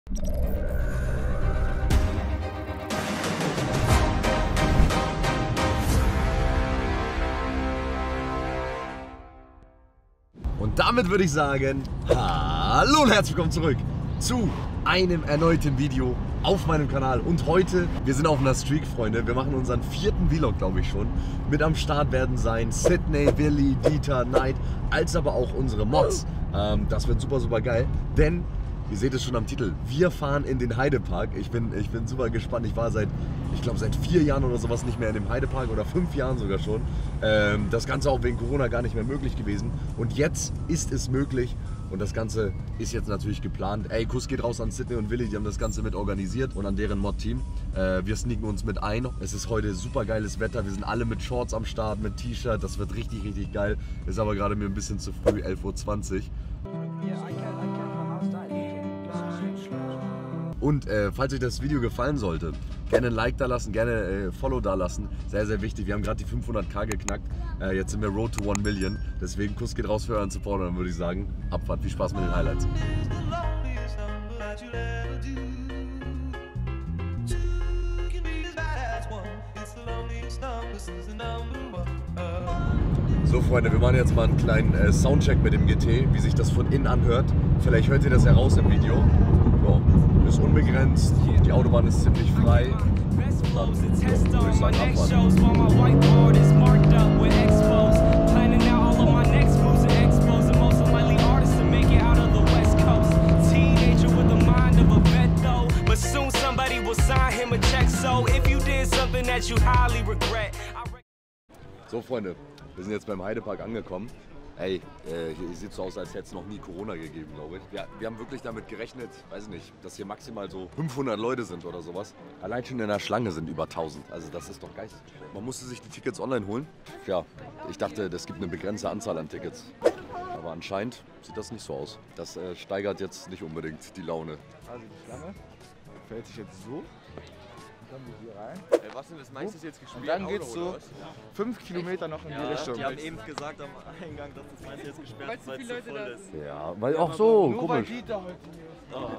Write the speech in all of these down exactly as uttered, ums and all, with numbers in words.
Und damit würde ich sagen, hallo und herzlich willkommen zurück zu einem erneuten Video auf meinem Kanal. Und heute, wir sind auf einer Streak, Freunde. Wir machen unseren vierten Vlog, glaube ich schon. Mit am Start werden sein Sydney, Willi, Dieter, Knight, als aber auch unsere Mods. Ähm, das wird super, super geil, denn ihr seht es schon am Titel. Wir fahren in den Heidepark. Ich bin, ich bin super gespannt. Ich war seit, ich glaube seit vier Jahren oder sowas nicht mehr in dem Heidepark oder fünf Jahren sogar schon. Ähm, das Ganze auch wegen Corona gar nicht mehr möglich gewesen. Und jetzt ist es möglich. Und das Ganze ist jetzt natürlich geplant. Ey, Kuss geht raus an Sydney und Willi, die haben das Ganze mit organisiert und an deren Mod-Team. Äh, wir sneaken uns mit ein. Es ist heute super geiles Wetter. Wir sind alle mit Shorts am Start, mit T-Shirt. Das wird richtig, richtig geil. Ist aber gerade mir ein bisschen zu früh, elf Uhr zwanzig. Und äh, falls euch das Video gefallen sollte, gerne ein Like da lassen, gerne äh, Follow da lassen. Sehr, sehr wichtig. Wir haben gerade die fünfhunderttausend geknackt. Äh, jetzt sind wir Road to one Million. Deswegen Kuss geht raus für euren Support. Und dann würde ich sagen, Abfahrt. Viel Spaß mit den Highlights. So Freunde, wir machen jetzt mal einen kleinen äh, Soundcheck mit dem G T, wie sich das von innen anhört. Vielleicht hört ihr das heraus im Video. So, ist unbegrenzt, die Autobahn ist ziemlich frei. Dann so, würde ich sagen, abfahren. So Freunde, wir sind jetzt beim Heidepark angekommen. Ey, äh, hier sieht so aus, als hätte es noch nie Corona gegeben, glaube ich. Ja, wir haben wirklich damit gerechnet, weiß nicht, dass hier maximal so fünfhundert Leute sind oder sowas. Allein schon in der Schlange sind über tausend. Also das ist doch geisteskrank. Man musste sich die Tickets online holen. Ja, ich dachte, es gibt eine begrenzte Anzahl an Tickets. Aber anscheinend sieht das nicht so aus. Das äh, steigert jetzt nicht unbedingt die Laune. Also die Schlange fällt sich jetzt so. Dann kommen wir hier rein. Ey, was denn das meiste jetzt gespielt? Und dann geht's so fünf Kilometer noch in ja, die Richtung. Die haben eben gesagt am Eingang, dass das meiste jetzt gesperrt ist, weil es so voll ist. Ja, weil auch so, Nur komisch. weil Dieter heute hier ist. Oh.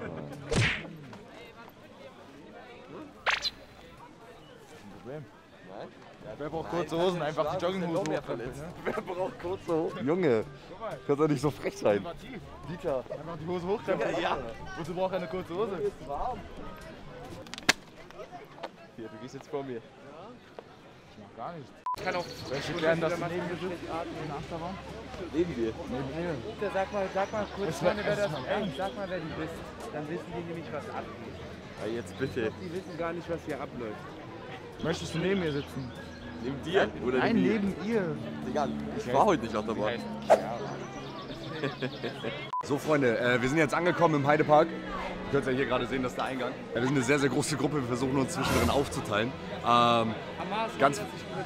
Problem. Nein? Ja, wer braucht kurze Hosen? Einfach die Jogginghosen hochkrempeln, ne? Wer braucht kurze Hosen? Junge, kannst doch nicht so frech sein. Dieter. Einfach die Hose hochkrempeln. Ja. Wozu braucht er eine kurze Hose? Ist warm. Hier, du gehst jetzt vor mir. Ich mach gar nichts. Ich kann auch erklären, dass du neben mir sitzt in der Achterbahn. Neben dir. Dieter, sag mal, sag mal kurz, vorne, wer das ist. Sag mal, wer du bist. Dann wissen die nämlich, was abgeht. Ja, jetzt bitte. Die wissen gar nicht, was hier abläuft. Möchtest du neben mir sitzen? Neben dir? Oder Nein, neben neben ihr. Digga, ich war heute nicht auf der Bahn. So Freunde, äh, wir sind jetzt angekommen im Heidepark. Ihr könnt ja hier gerade sehen, das ist der Eingang. Ja, wir sind eine sehr, sehr große Gruppe, wir versuchen uns zwischendrin aufzuteilen. Ähm, ganz...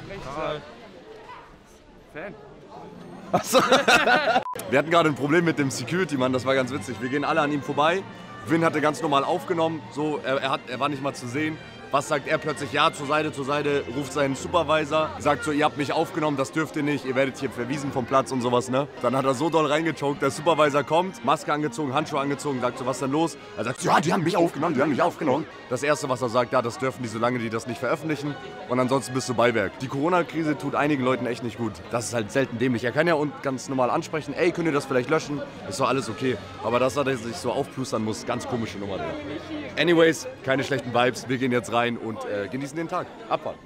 Fan. Achso. Wir hatten gerade ein Problem mit dem Security-Mann, das war ganz witzig. Wir gehen alle an ihm vorbei. Win hatte ganz normal aufgenommen, so, er, er, hat, er war nicht mal zu sehen. Was sagt er plötzlich? Ja, zur Seite, zur Seite, ruft seinen Supervisor, sagt so, ihr habt mich aufgenommen, das dürft ihr nicht, ihr werdet hier verwiesen vom Platz und sowas, ne? Dann hat er so doll reingechoked, der Supervisor kommt, Maske angezogen, Handschuhe angezogen, sagt so, was ist denn los? Er sagt, ja, die haben mich aufgenommen, die haben mich aufgenommen. Das Erste, was er sagt, ja, das dürfen die, solange die das nicht veröffentlichen und ansonsten bist du Beiwerk. Die Corona-Krise tut einigen Leuten echt nicht gut. Das ist halt selten dämlich. Er kann ja ganz normal ansprechen, ey, könnt ihr das vielleicht löschen? Ist doch alles okay. Aber dass er sich so aufplustern muss, ganz komische Nummer. Der. Anyways, keine schlechten Vibes, wir gehen jetzt rein und äh, genießen den Tag. Abfahrt.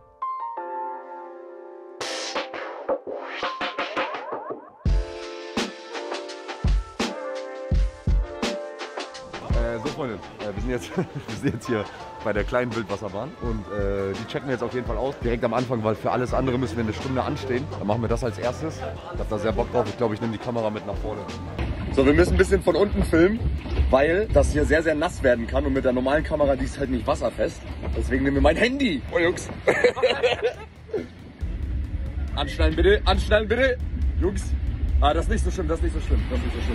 Äh, so Freunde, äh, wir, sind jetzt, wir sind jetzt hier bei der kleinen Wildwasserbahn und äh, die checken wir jetzt auf jeden Fall aus. Direkt am Anfang, weil für alles andere müssen wir eine Stunde anstehen. Dann machen wir das als erstes. Ich hab da sehr Bock drauf. Ich glaube, ich nehme die Kamera mit nach vorne. So, wir müssen ein bisschen von unten filmen, weil das hier sehr, sehr nass werden kann und mit der normalen Kamera, die ist halt nicht wasserfest. Deswegen nehmen wir mein Handy. Oh Jungs. Anschnallen bitte, anschnallen bitte. Jungs. Ah, das ist nicht so schlimm, das ist nicht so schlimm, das ist nicht so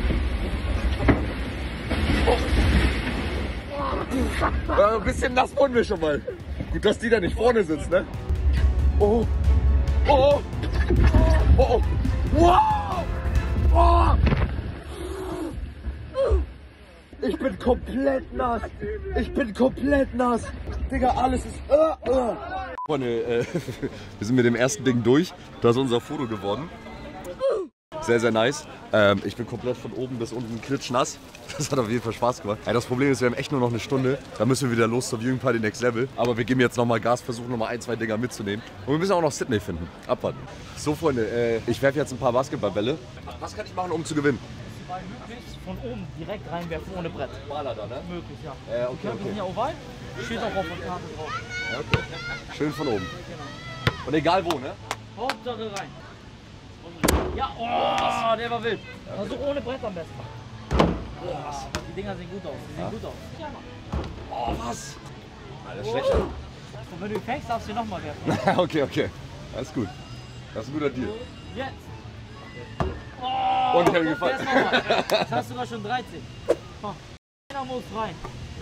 schlimm. Oh. Äh, ein bisschen nass wurden wir schon mal. Gut, dass die da nicht vorne sitzt, ne? Oh. Oh. Oh. Oh. Wow. Oh. Ich bin komplett nass. Ich bin komplett nass. Digga, alles ist... Uh, uh. Freunde, äh, wir sind mit dem ersten Ding durch. Da ist unser Foto geworden. Sehr, sehr nice. Ähm, ich bin komplett von oben bis unten klitschnass. Das hat auf jeden Fall Spaß gemacht. Ja, das Problem ist, wir haben echt nur noch eine Stunde. Dann müssen wir wieder los zur Viewing Party Next Level. Aber wir geben jetzt nochmal Gas, versuchen nochmal ein, zwei Dinger mitzunehmen. Und wir müssen auch noch Sydney finden. Abwarten. So, Freunde, äh, ich werfe jetzt ein paar Basketballbälle. Was kann ich machen, um zu gewinnen? Möglich von oben direkt reinwerfen ohne Brett. Baller da, ne? Möglich, ja. Äh, okay, Wir okay. sind ja oval. Steht auch auf der Karte drauf. Ja, okay. Schön von oben. Genau. Und egal wo, ne? Hauptsache rein. Ja, oh, der war wild. Also ohne Brett am besten. Oh, die Dinger sehen gut aus. Die sehen Ja? gut aus. Ja, Oh, was? Alles schlecht. und wenn du ihn fängst, darfst du ihn nochmal werfen. Okay, okay. Alles gut. Das ist ein guter Deal. Jetzt. Oh, Und ich hab ihn gefallen. jetzt nochmal. Jetzt hast du sogar schon dreizehn. Oh, einer muss rein.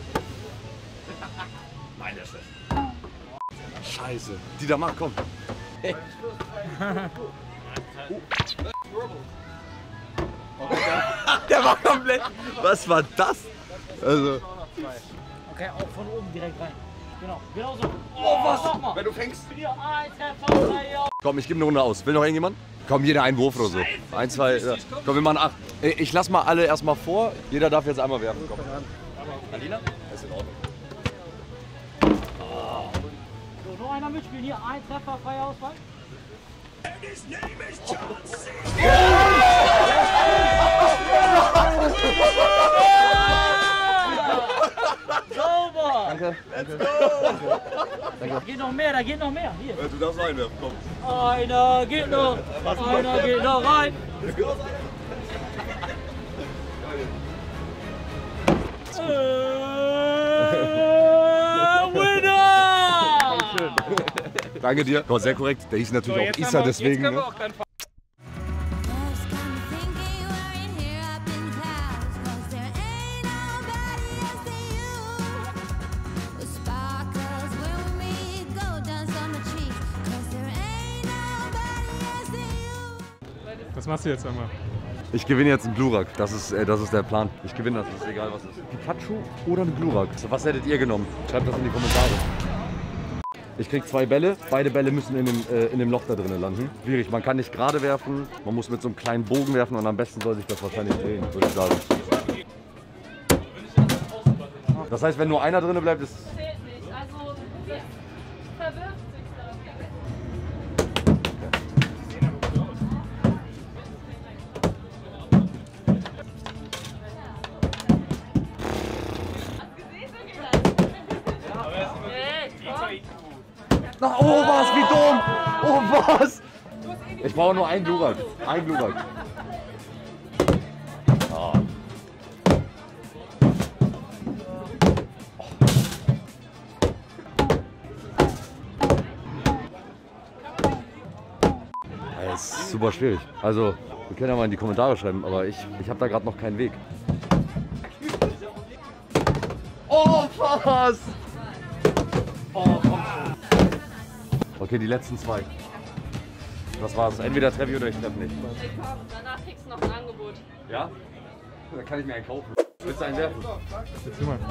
Nein, der ist schlecht. Scheiße. Dieter, mach, komm. Hey. Der war komplett. Was war das? Also. Okay, auch von oben direkt rein. Genau, genau so. Oh, was? Nochmal. Wenn du fängst. Hier, ein Treffer, drei, ja. Komm, ich gebe eine Runde aus. Will noch irgendjemand? Komm, jeder einen Wurf oder so. Ein, zwei. Ja. Komm, wir machen acht. Ich lass mal alle erstmal vor. Jeder darf jetzt einmal werfen. Komm. Alina? Ist in Ordnung. So, noch einer mitspielen. Hier, ein Treffer, freie Auswahl. Sauber! Danke. Danke. Da geht noch mehr, da geht noch mehr. Hier. Du darfst einwerfen, komm. Einer geht noch, einer geht noch rein. Äh, Winner! Danke dir. War sehr korrekt. Der hieß natürlich auch Issa, deswegen. Ne? Was machst du jetzt einmal? Ich gewinne jetzt einen Glurak. Das ist, äh, das ist der Plan. Ich gewinne das, ist egal was es ist. Pikachu oder ein Glurak? Was hättet ihr genommen? Schreibt das in die Kommentare. Ich krieg zwei Bälle. Beide Bälle müssen in dem, äh, in dem Loch da drinnen landen. Schwierig. Man kann nicht gerade werfen. Man muss mit so einem kleinen Bogen werfen und am besten soll sich das wahrscheinlich drehen, würde ich sagen. Das heißt, wenn nur einer drinnen bleibt, ist... Zählt nicht. Also, das verwirft sich da. Na, oh was, wie dumm! Oh was! Ich brauche nur einen Glurak. Ein Glurak. Oh. Das ist super schwierig. Also, wir können ja mal in die Kommentare schreiben, aber ich, ich habe da gerade noch keinen Weg. Oh was! Oh, komm schon. Okay, die letzten zwei. Das war's. Entweder treffe ich oder ich treffe nicht. Hey, komm, danach kriegst du noch ein Angebot. Ja? Da kann ich mir einen kaufen. Willst du einen werfen? Jetzt mal.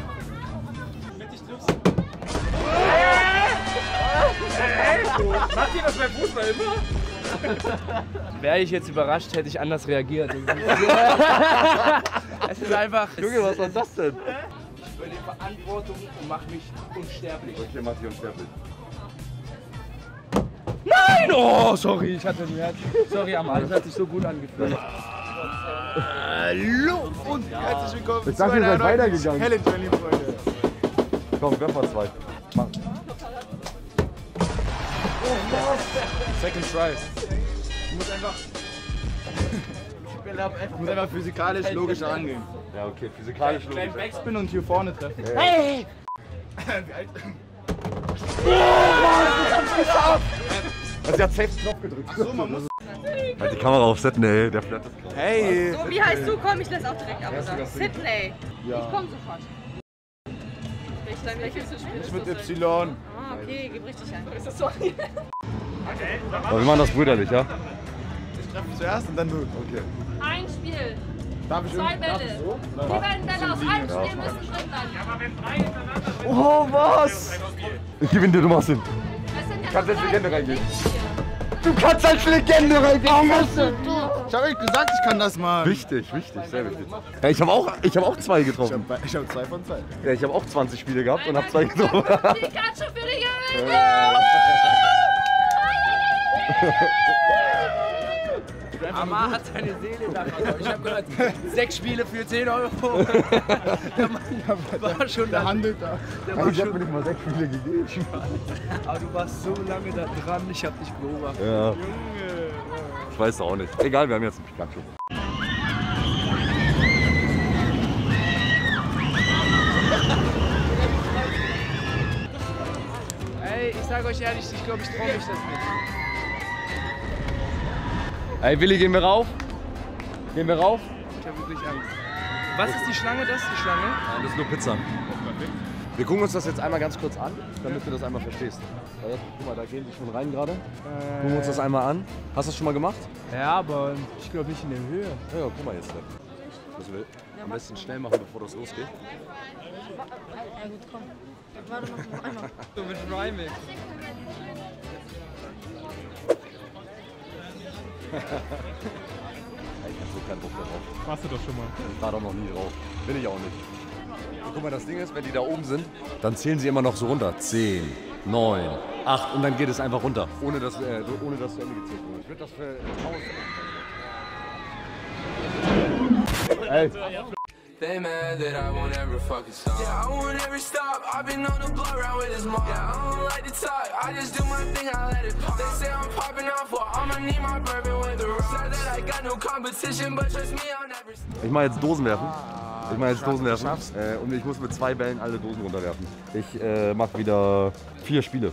Macht ihr das beim Fußball immer? Wäre ich jetzt überrascht, hätte ich anders reagiert. Es ist einfach... Junge, was war das denn? Ich übernehme Verantwortung und mache mich unsterblich. Okay, mach dich unsterblich. Nein! Oh, sorry, ich hatte ein Herz. Sorry, Amal, das hat sich so gut angefühlt. Hallo und herzlich willkommen Ich dachte, ihr seid weitergegangen. Challenge, meine lieben Freunde. Komm, werf mal zwei. Mach. Second try. Ich muss einfach... Ich muss einfach physikalisch logisch angehen. Ja, okay, physikalisch Kleinen logisch. Backspin und hier vorne treffen. Hey! Wie alt? Also, sie hat safe den Knopf gedrückt. Ach so, man muss... Halt die Kamera auf Sydney, der flattert. Hey! So, wie heißt du? Komm, ich lass auch direkt ab. Sydney. Ja. Ich komm sofort. Welches, welches du spielst? Ich mit Y. Ah, okay, gib richtig ein. Ist das so? Aber wir machen das brüderlich, ja? Ich treffe zuerst und dann du. Okay. Ein Spiel. Darf ich Zwei Bälle. Die beiden Bälle aus einem Spiel müssen drin bleiben. Oh, was? Ich gewinne dir, du machst hin. Das sind ja Kannst nur als drei. Legende reingehen. Du kannst als Legende reingehen. Ich hab euch gesagt, ich kann das, Mann. Wichtig, wichtig, sehr wichtig. Ja, ich habe auch, ich hab auch zwei Ich getroffen. hab, ich hab zwei von zwei. Ja, ich habe auch zwanzig Spiele gehabt und habe zwei getroffen. Pikachu für die Gewinne. Amar hat seine Seele da verloren. Ich hab gehört, sechs Spiele für zehn Euro. Der Mann war schon Der da. handelt da. Der war Ich habe schon, mir nicht mal sechs Spiele gegeben. aber du warst so lange da dran, ich hab dich beobachtet. Ja. Ich weiß auch nicht. Egal, wir haben jetzt einen Pikachu. Ey, ich sag euch ehrlich, ich glaube, ich trau mich das nicht. Ey, Willi, gehen wir rauf? Gehen wir rauf? Ich hab wirklich Angst. Was ist die Schlange? Das ist die Schlange? Nein, das ist nur Pizza. Wir gucken uns das jetzt einmal ganz kurz an, damit du das einmal verstehst. Ja, guck mal, da gehen die schon rein gerade. Gucken wir uns das einmal an. Hast du das schon mal gemacht? Ja, aber ich glaube nicht in der Höhe. Ja, ja, guck mal jetzt. Müssen wir am besten schnell machen, bevor das losgeht. Ja gut, komm. Warte noch einmal. So mit Rhyming. Ich hab so keinen Bock darauf. Warst du doch schon mal. Ich war doch noch nie drauf. Will ich auch nicht. Und guck mal, das Ding ist, wenn die da oben sind, dann zählen sie immer noch so runter. zehn, neun, acht und dann geht es einfach runter. Ohne dass, äh, ohne dass zu Ende gezählt wird. Ich würde das für tausend. Ey. They mad that I won't ever fucking stop. Yeah, I won't ever stop. I've been on the block around with this mom. Yeah, I don't like to talk. I just do my thing, I let it pop. They say I'm popping off, well, I'ma need my bourbon with the rock. Said that I got no competition, but trust me, I'll never stop. Ich mache jetzt Dosen werfen. Ich mache jetzt Dosen werfen. Äh, und ich muss mit zwei Bällen alle Dosen runterwerfen. Ich äh, mache wieder vier Spiele.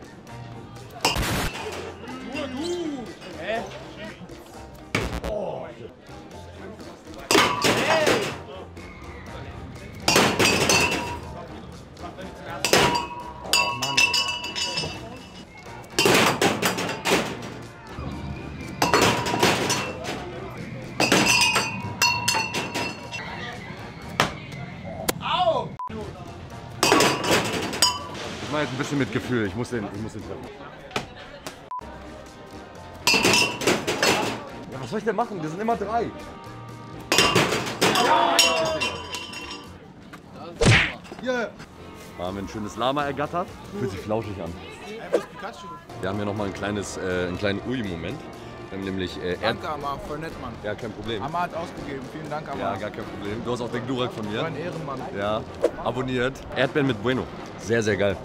Ich mache jetzt ein bisschen mit Gefühl. Ich muss den, ich muss den treffen. Ja, was soll ich denn machen? Wir sind immer drei. Yeah. Da haben wir ein schönes Lama ergattert. Fühlt sich flauschig an. Wir haben hier nochmal ein kleines, äh, einen kleinen Ui-Moment. Wir haben nämlich äh, Erd Danke, Amar, voll nett, Mann. Ja, kein Problem. Amar hat ausgegeben. Vielen Dank, Amar. Ja, gar kein Problem. Du hast auch den Glurak von Du mir. ein Ehrenmann. Ja, abonniert. Erdbeeren mit Bueno. Sehr, sehr geil.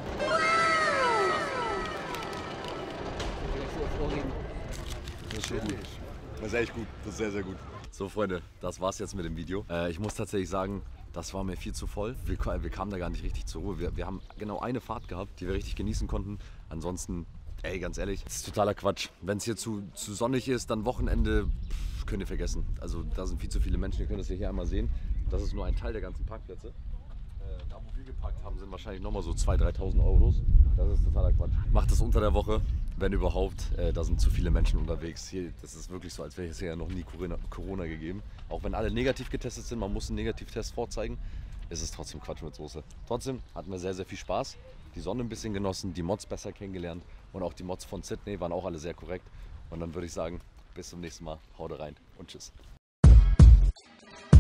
Das ist schon gut. Das ist echt gut. Das ist sehr, sehr gut. So, Freunde, das war's jetzt mit dem Video. Äh, ich muss tatsächlich sagen, das war mir viel zu voll. Wir, wir kamen da gar nicht richtig zur Ruhe. Wir, wir haben genau eine Fahrt gehabt, die wir richtig genießen konnten. Ansonsten, ey, ganz ehrlich, das ist totaler Quatsch. Wenn es hier zu, zu sonnig ist, dann Wochenende, pff, könnt ihr vergessen. Also da sind viel zu viele Menschen. Ihr könnt das hier einmal sehen. Das ist nur ein Teil der ganzen Parkplätze. Da, wo wir geparkt haben, sind wahrscheinlich nochmal so zweitausend, dreitausend Euros. Das ist totaler Quatsch. Macht das unter der Woche, wenn überhaupt. Äh, da sind zu viele Menschen unterwegs. Hier, das ist wirklich so, als wäre es ja noch nie Corona, Corona gegeben. Auch wenn alle negativ getestet sind, man muss einen Negativtest vorzeigen, ist es trotzdem Quatsch mit Soße. Trotzdem hatten wir sehr, sehr viel Spaß. Die Sonne ein bisschen genossen, die Mods besser kennengelernt. Und auch die Mods von Sydney waren auch alle sehr korrekt. Und dann würde ich sagen, bis zum nächsten Mal. Haut rein und tschüss.